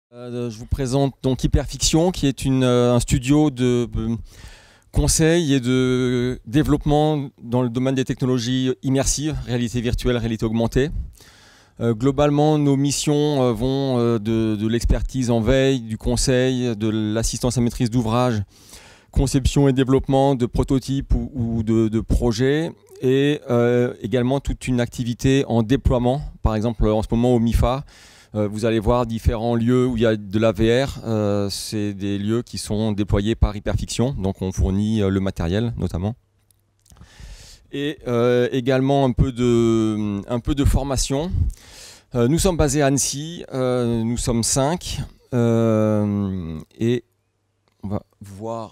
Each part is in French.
Je vous présente donc Hyperfiction, qui est un studio de conseil et de développement dans le domaine des technologies immersives, réalité virtuelle, réalité augmentée. Globalement, nos missions vont de l'expertise en veille, du conseil, de l'assistance à maîtrise d'ouvrage, conception et développement de prototypes ou de projets, et également toute une activité en déploiement. Par exemple, en ce moment au MIFA, vous allez voir différents lieux où il y a de la VR. C'est des lieux qui sont déployés par Hyperfiction, donc on fournit le matériel notamment. Et également un peu de formation. Nous sommes basés à Annecy, nous sommes 5, et on va voir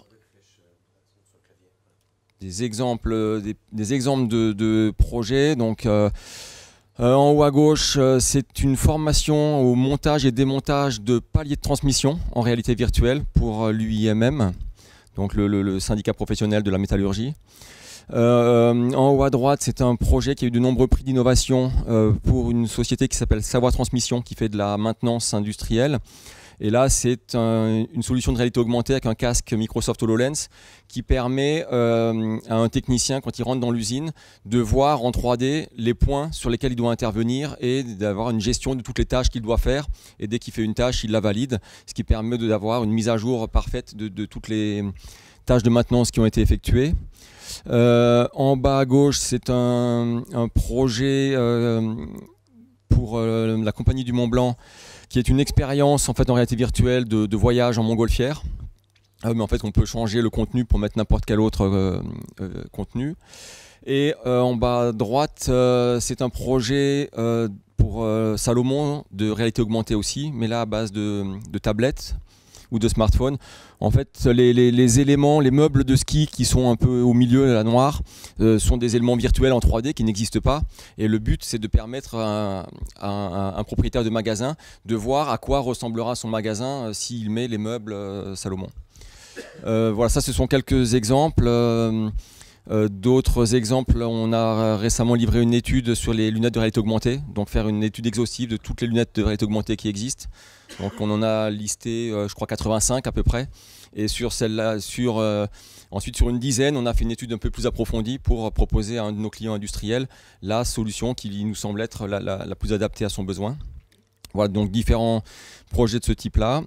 des exemples de projets. Donc, en haut à gauche, c'est une formation au montage et démontage de paliers de transmission en réalité virtuelle pour l'UIMM, donc le syndicat professionnel de la métallurgie. En haut à droite, c'est un projet qui a eu de nombreux prix d'innovation pour une société qui s'appelle Savoir Transmission, qui fait de la maintenance industrielle. Et là, c'est une solution de réalité augmentée avec un casque Microsoft HoloLens qui permet à un technicien, quand il rentre dans l'usine, de voir en 3D les points sur lesquels il doit intervenir et d'avoir une gestion de toutes les tâches qu'il doit faire. Et dès qu'il fait une tâche, il la valide, ce qui permet d'avoir une mise à jour parfaite de toutes les tâches de maintenance qui ont été effectuées. En bas à gauche, c'est un projet pour la Compagnie du Mont Blanc, qui est une expérience en fait en réalité virtuelle de voyage en montgolfière. Mais en fait, on peut changer le contenu pour mettre n'importe quel autre contenu. Et en bas à droite, c'est un projet pour Salomon de réalité augmentée aussi, mais là à base de tablettes ou de smartphones. En fait, les éléments, les meubles de ski qui sont un peu au milieu, la noire, sont des éléments virtuels en 3D qui n'existent pas. Et le but, c'est de permettre à un propriétaire de magasin de voir à quoi ressemblera son magasin s'il met les meubles Salomon. Voilà, ça, ce sont quelques exemples. D'autres exemples, on a récemment livré une étude sur les lunettes de réalité augmentée, donc faire une étude exhaustive de toutes les lunettes de réalité augmentée qui existent. Donc on en a listé, je crois, 85 à peu près. Et sur celle-là, ensuite sur une dizaine, on a fait une étude un peu plus approfondie pour proposer à un de nos clients industriels la solution qui nous semble être la plus adaptée à son besoin. Voilà, donc différents projets de ce type-là.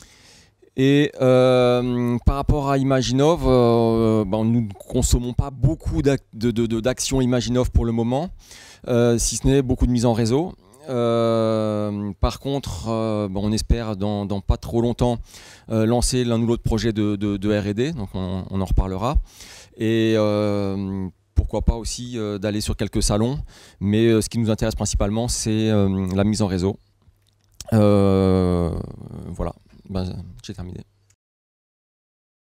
Et par rapport à Imaginov, nous ne consommons pas beaucoup d'actions Imaginov pour le moment, si ce n'est beaucoup de mise en réseau. Par contre, on espère dans pas trop longtemps lancer l'un ou l'autre projet de R&D, donc on en reparlera. Et pourquoi pas aussi d'aller sur quelques salons, mais ce qui nous intéresse principalement, c'est la mise en réseau. Voilà. J'ai terminé.